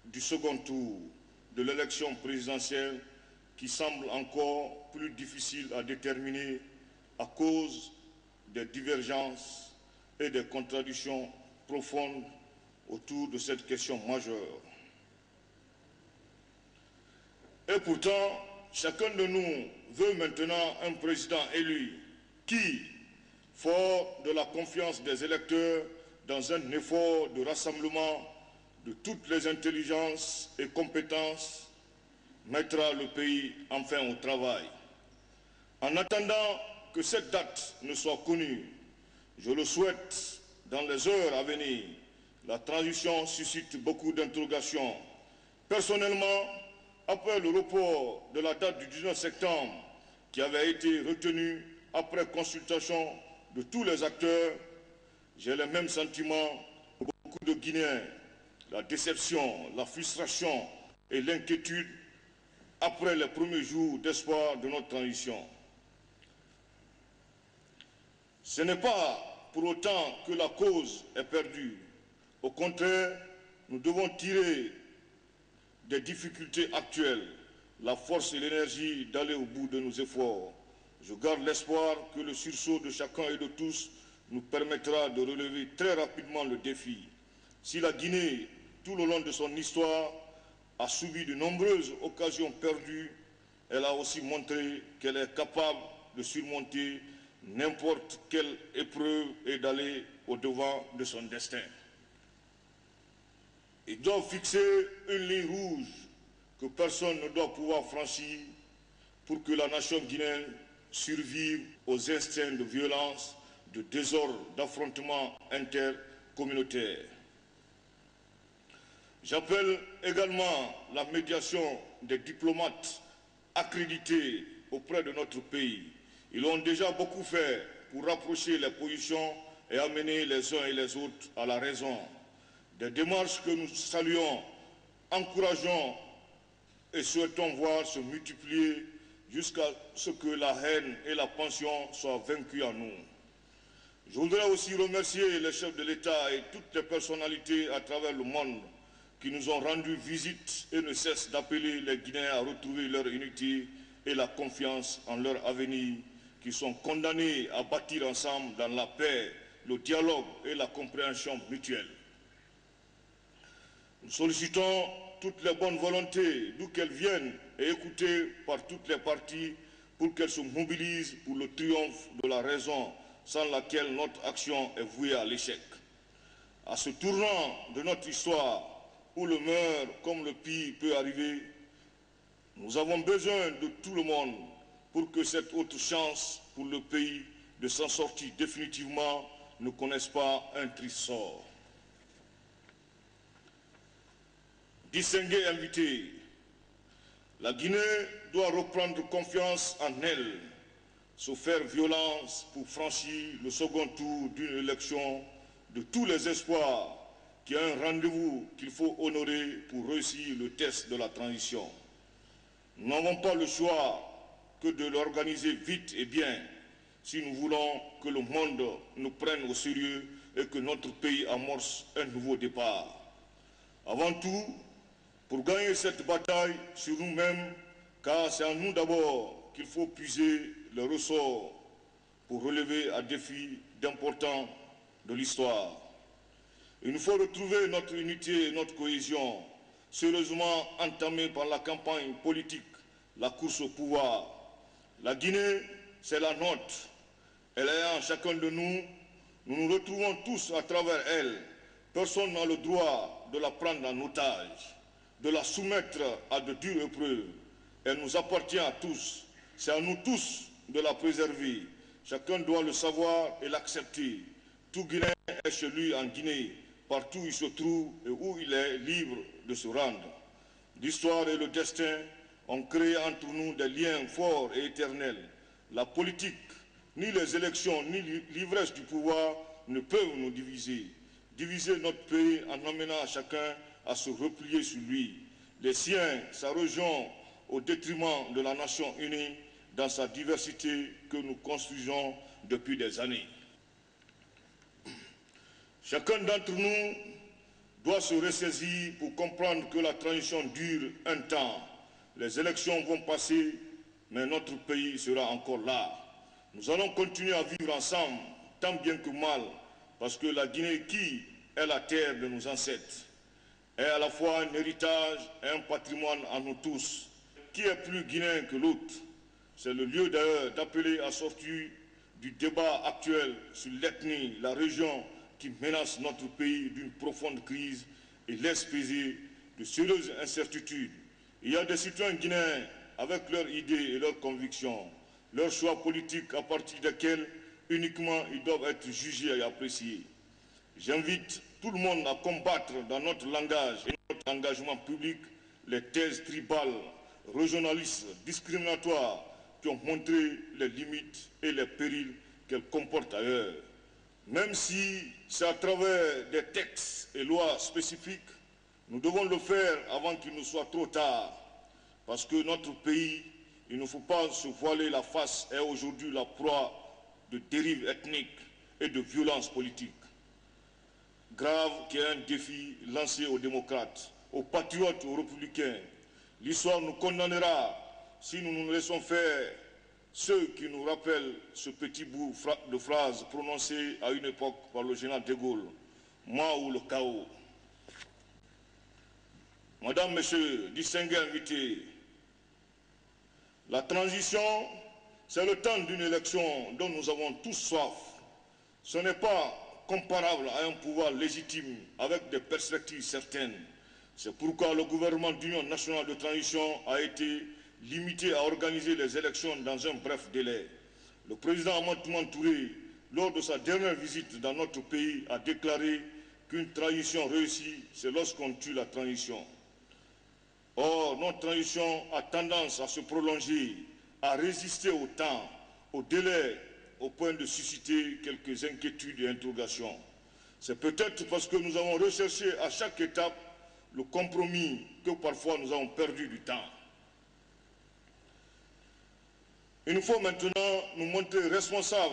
du second tour de l'élection présidentielle qui semble encore plus difficile à déterminer à cause des divergences et des contradictions profondes autour de cette question majeure. Et pourtant, chacun de nous veut maintenant un président élu qui, fort de la confiance des électeurs dans un effort de rassemblement de toutes les intelligences et compétences, mettra le pays enfin au travail. En attendant que cette date ne soit connue, je le souhaite dans les heures à venir. La transition suscite beaucoup d'interrogations. Personnellement, après le report de la date du 19 septembre, qui avait été retenu après consultation de tous les acteurs, j'ai les mêmes sentiments que beaucoup de Guinéens. La déception, la frustration et l'inquiétude après les premiers jours d'espoir de notre transition. Ce n'est pas pour autant que la cause est perdue. Au contraire, nous devons tirer des difficultés actuelles la force et l'énergie d'aller au bout de nos efforts. Je garde l'espoir que le sursaut de chacun et de tous nous permettra de relever très rapidement le défi. Si la Guinée, tout le long de son histoire, a subi de nombreuses occasions perdues, elle a aussi montré qu'elle est capable de surmonter n'importe quelle épreuve et d'aller au-devant de son destin. Ils doivent fixer une ligne rouge que personne ne doit pouvoir franchir pour que la nation guinéenne survive aux instincts de violence, de désordre, d'affrontement intercommunautaire. J'appelle également la médiation des diplomates accrédités auprès de notre pays. Ils ont déjà beaucoup fait pour rapprocher les positions et amener les uns et les autres à la raison. Des démarches que nous saluons, encourageons et souhaitons voir se multiplier jusqu'à ce que la haine et la passion soient vaincues en nous. Je voudrais aussi remercier les chefs de l'État et toutes les personnalités à travers le monde qui nous ont rendu visite et ne cessent d'appeler les Guinéens à retrouver leur unité et la confiance en leur avenir, qui sont condamnés à bâtir ensemble dans la paix, le dialogue et la compréhension mutuelle. Nous sollicitons toutes les bonnes volontés, d'où qu'elles viennent, et écoutées par toutes les parties pour qu'elles se mobilisent pour le triomphe de la raison, sans laquelle notre action est vouée à l'échec. À ce tournant de notre histoire, où le meilleur comme le pire peut arriver, nous avons besoin de tout le monde pour que cette autre chance pour le pays de s'en sortir définitivement ne connaisse pas un triste sort. Distingués invités, la Guinée doit reprendre confiance en elle, se faire violence pour franchir le second tour d'une élection de tous les espoirs, qui est un rendez-vous qu'il faut honorer pour réussir le test de la transition. Nous n'avons pas le choix que de l'organiser vite et bien si nous voulons que le monde nous prenne au sérieux et que notre pays amorce un nouveau départ. Avant tout, pour gagner cette bataille sur nous-mêmes, car c'est en nous d'abord qu'il faut puiser le ressort pour relever un défi d'important de l'histoire. Il nous faut retrouver notre unité et notre cohésion, sérieusement entamée par la campagne politique, la course au pouvoir. La Guinée, c'est la nôtre. Elle est en chacun de nous. Nous nous retrouvons tous à travers elle. Personne n'a le droit de la prendre en otage, de la soumettre à de dures épreuves. Elle nous appartient à tous. C'est à nous tous de la préserver. Chacun doit le savoir et l'accepter. Tout Guinéen est chez lui en Guinée, partout où il se trouve et où il est libre de se rendre. L'histoire et le destin ont créé entre nous des liens forts et éternels. La politique, ni les élections, ni l'ivresse du pouvoir ne peuvent nous diviser. Diviser notre pays en amenant chacun à se replier sur lui. Les siens, sa région, au détriment de la nation unie dans sa diversité que nous construisons depuis des années. Chacun d'entre nous doit se ressaisir pour comprendre que la transition dure un temps. Les élections vont passer, mais notre pays sera encore là. Nous allons continuer à vivre ensemble, tant bien que mal, parce que la Guinée, qui est la terre de nos ancêtres, est à la fois un héritage et un patrimoine à nous tous. Qui est plus guinéen que l'autre? C'est le lieu d'ailleurs d'appeler à sortir du débat actuel sur l'ethnie, la région qui menace notre pays d'une profonde crise et laisse peser de sérieuses incertitudes. Il y a des citoyens guinéens avec leurs idées et leurs convictions, leurs choix politiques à partir desquels uniquement ils doivent être jugés et appréciés. J'invite tout le monde à combattre dans notre langage et notre engagement public les thèses tribales, régionalistes, discriminatoires qui ont montré les limites et les périls qu'elles comportent ailleurs. Même si c'est à travers des textes et lois spécifiques, nous devons le faire avant qu'il ne soit trop tard. Parce que notre pays, il ne faut pas se voiler la face, est aujourd'hui la proie de dérives ethniques et de violences politiques. Grave qui est un défi lancé aux démocrates, aux patriotes, aux républicains. L'histoire nous condamnera si nous nous laissons faire ceux qui nous rappellent ce petit bout de phrase prononcée à une époque par le général de Gaulle. Moi ou le chaos. Madame, Messieurs, distingués invités, la transition, c'est le temps d'une élection dont nous avons tous soif. Ce n'est pas comparable à un pouvoir légitime avec des perspectives certaines. C'est pourquoi le gouvernement d'union nationale de transition a été limité à organiser les élections dans un bref délai. Le président Ahmadou Toumani Touré, lors de sa dernière visite dans notre pays, a déclaré qu'une transition réussie, c'est lorsqu'on tue la transition. Or, notre transition a tendance à se prolonger, à résister au temps, au délai, au point de susciter quelques inquiétudes et interrogations. C'est peut-être parce que nous avons recherché à chaque étape le compromis que parfois nous avons perdu du temps. Il nous faut maintenant nous montrer responsables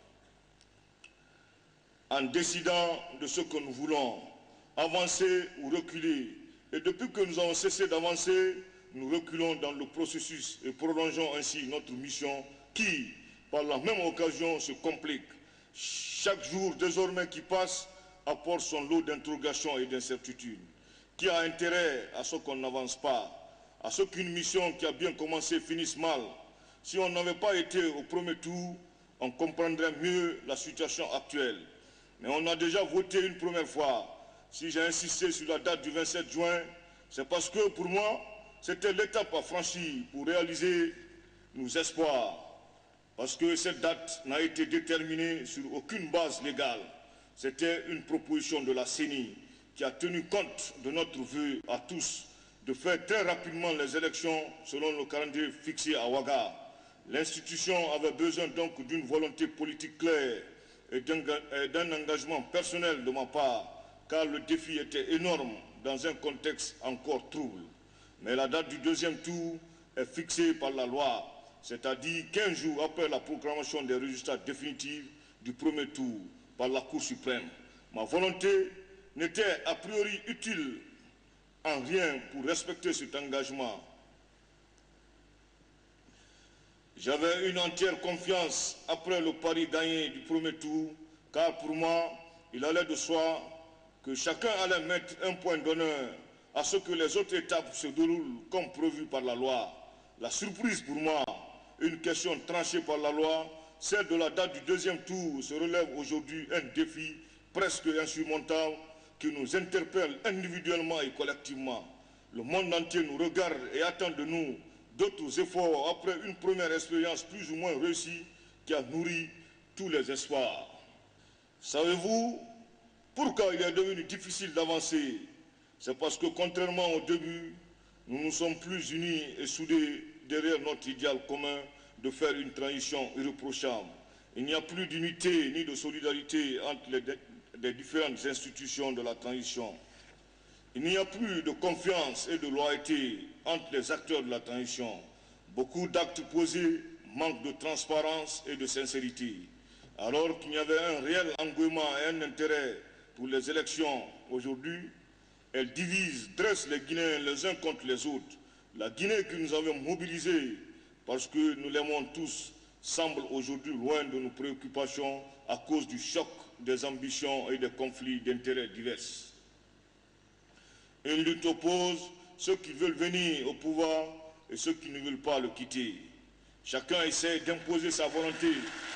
en décidant de ce que nous voulons, avancer ou reculer. Et depuis que nous avons cessé d'avancer, nous reculons dans le processus et prolongeons ainsi notre mission qui, par la même occasion, se complique. Chaque jour désormais qui passe apporte son lot d'interrogations et d'incertitudes. Qui a intérêt à ce qu'on n'avance pas, à ce qu'une mission qui a bien commencé finisse mal? Si on n'avait pas été au premier tour, on comprendrait mieux la situation actuelle. Mais on a déjà voté une première fois. Si j'ai insisté sur la date du 27 juin, c'est parce que pour moi, c'était l'étape à franchir pour réaliser nos espoirs. Parce que cette date n'a été déterminée sur aucune base légale. C'était une proposition de la CENI qui a tenu compte de notre vœu à tous de faire très rapidement les élections selon le calendrier fixé à Ouaga. L'institution avait besoin donc d'une volonté politique claire et d'un engagement personnel de ma part, car le défi était énorme dans un contexte encore trouble. Mais la date du deuxième tour est fixée par la loi, c'est-à-dire 15 jours après la proclamation des résultats définitifs du premier tour par la Cour suprême. Ma volonté n'était a priori utile en rien pour respecter cet engagement. J'avais une entière confiance après le pari gagné du premier tour, car pour moi, il allait de soi que chacun allait mettre un point d'honneur à ce que les autres étapes se déroulent comme prévu par la loi. La surprise pour moi, une question tranchée par la loi, celle de la date du deuxième tour se relève aujourd'hui un défi presque insurmontable qui nous interpelle individuellement et collectivement. Le monde entier nous regarde et attend de nous d'autres efforts après une première expérience plus ou moins réussie qui a nourri tous les espoirs. Savez-vous pourquoi il est devenu difficile d'avancer? C'est parce que contrairement au début, nous nous sommes plus unis et soudés derrière notre idéal commun de faire une transition irréprochable. Il n'y a plus d'unité ni de solidarité entre les différentes institutions de la transition. Il n'y a plus de confiance et de loyauté entre les acteurs de la transition. Beaucoup d'actes posés manquent de transparence et de sincérité. Alors qu'il y avait un réel engouement et un intérêt pour les élections aujourd'hui, Elle divise, dresse les Guinéens les uns contre les autres. La Guinée que nous avons mobilisée parce que nous l'aimons tous semble aujourd'hui loin de nos préoccupations à cause du choc des ambitions et des conflits d'intérêts divers. Une lutte oppose ceux qui veulent venir au pouvoir et ceux qui ne veulent pas le quitter. Chacun essaie d'imposer sa volonté.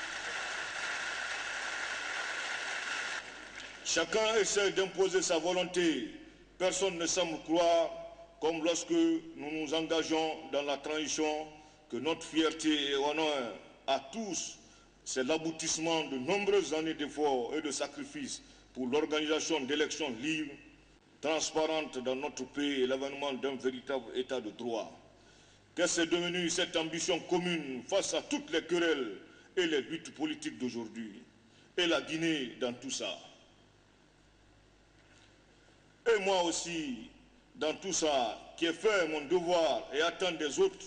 Chacun essaie d'imposer sa volonté. Personne ne semble croire, comme lorsque nous nous engageons dans la transition, que notre fierté et honneur à tous, c'est l'aboutissement de nombreuses années d'efforts et de sacrifices pour l'organisation d'élections libres, transparentes dans notre pays et l'avènement d'un véritable état de droit. Qu'est-ce devenu cette ambition commune face à toutes les querelles et les luttes politiques d'aujourd'hui? Et la Guinée dans tout ça? Et moi aussi, dans tout ça, qui ai fait mon devoir et attend des autres,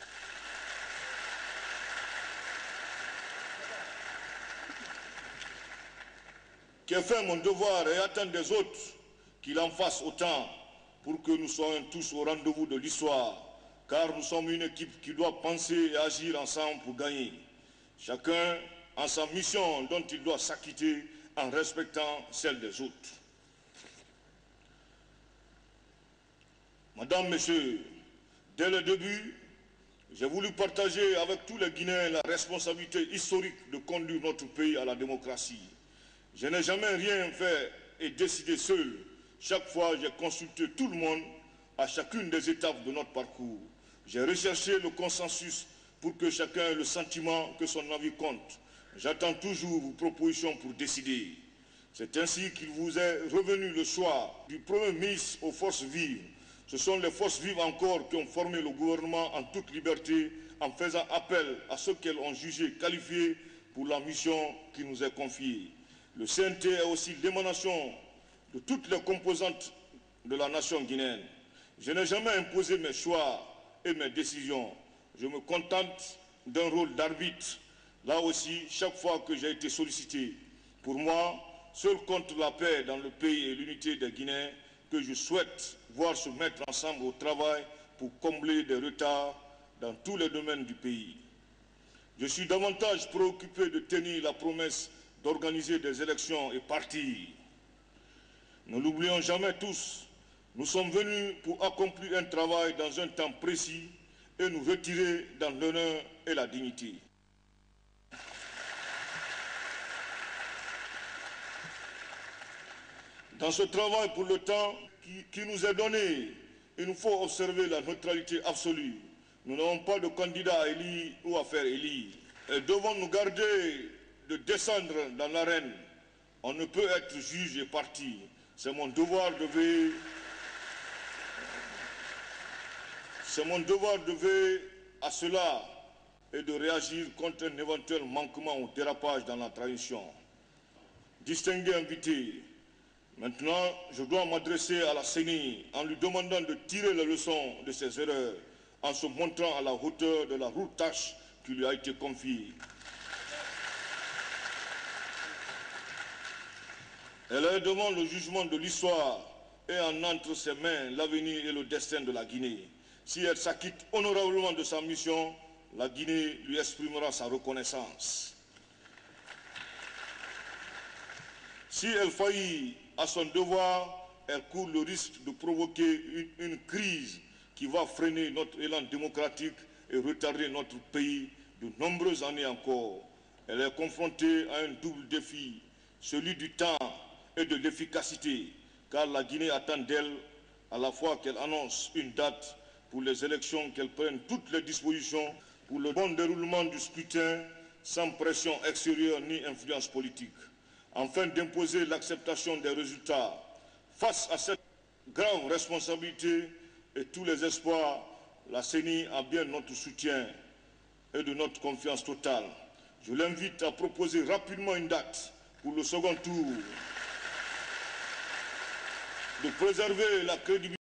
qu'il en fasse autant pour que nous soyons tous au rendez-vous de l'histoire, car nous sommes une équipe qui doit penser et agir ensemble pour gagner. Chacun a sa mission dont il doit s'acquitter en respectant celle des autres. Madame, Messieurs, dès le début, j'ai voulu partager avec tous les Guinéens la responsabilité historique de conduire notre pays à la démocratie. Je n'ai jamais rien fait et décidé seul. Chaque fois, j'ai consulté tout le monde à chacune des étapes de notre parcours. J'ai recherché le consensus pour que chacun ait le sentiment que son avis compte. J'attends toujours vos propositions pour décider. C'est ainsi qu'il vous est revenu le choix du Premier ministre aux forces vives. Ce sont les forces vives encore qui ont formé le gouvernement en toute liberté, en faisant appel à ceux qu'elles ont jugés qualifiés pour la mission qui nous est confiée. Le CNT est aussi l'émanation de toutes les composantes de la nation guinéenne. Je n'ai jamais imposé mes choix et mes décisions. Je me contente d'un rôle d'arbitre. Là aussi, chaque fois que j'ai été sollicité, pour moi, seul compte la paix dans le pays et l'unité des Guinéens que je souhaite voir se mettre ensemble au travail pour combler des retards dans tous les domaines du pays. Je suis davantage préoccupé de tenir la promesse d'organiser des élections et partir. Ne l'oublions jamais tous, nous sommes venus pour accomplir un travail dans un temps précis et nous retirer dans l'honneur et la dignité. Dans ce travail pour le temps qui nous est donné, il nous faut observer la neutralité absolue. Nous n'avons pas de candidat à élire ou à faire élire. Et devons nous garder de descendre dans l'arène. On ne peut être juge et parti. C'est mon devoir de veiller. C'est mon devoir de veiller à cela et de réagir contre un éventuel manquement ou dérapage dans la transition. Distingués invités, maintenant je dois m'adresser à la CENI en lui demandant de tirer les leçons de ses erreurs en se montrant à la hauteur de la lourde tâche qui lui a été confiée. Elle demande le jugement de l'histoire et en entre ses mains l'avenir et le destin de la Guinée. Si elle s'acquitte honorablement de sa mission, la Guinée lui exprimera sa reconnaissance. Si elle faillit à son devoir, elle court le risque de provoquer une crise qui va freiner notre élan démocratique et retarder notre pays de nombreuses années encore. Elle est confrontée à un double défi, celui du temps et de l'efficacité, car la Guinée attend d'elle à la fois qu'elle annonce une date pour les élections, qu'elle prenne toutes les dispositions pour le bon déroulement du scrutin sans pression extérieure ni influence politique, afin d'imposer l'acceptation des résultats. Face à cette grave responsabilité et tous les espoirs, la CENI a bien notre soutien et de notre confiance totale. Je l'invite à proposer rapidement une date pour le second tour, de préserver la crédibilité